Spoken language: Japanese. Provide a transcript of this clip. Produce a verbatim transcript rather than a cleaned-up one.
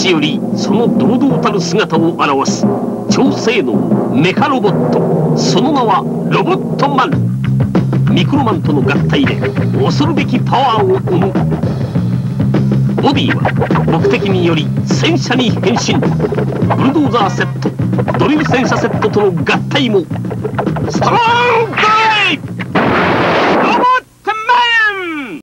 ちよりその堂々たる姿を現す超性能メカロボット、その名はロボットマン。ミクロマンとの合体で恐るべきパワーを生む。ボディは目的により戦車に変身。ブルドーザーセット、ドリル戦車セットとの合体もストロング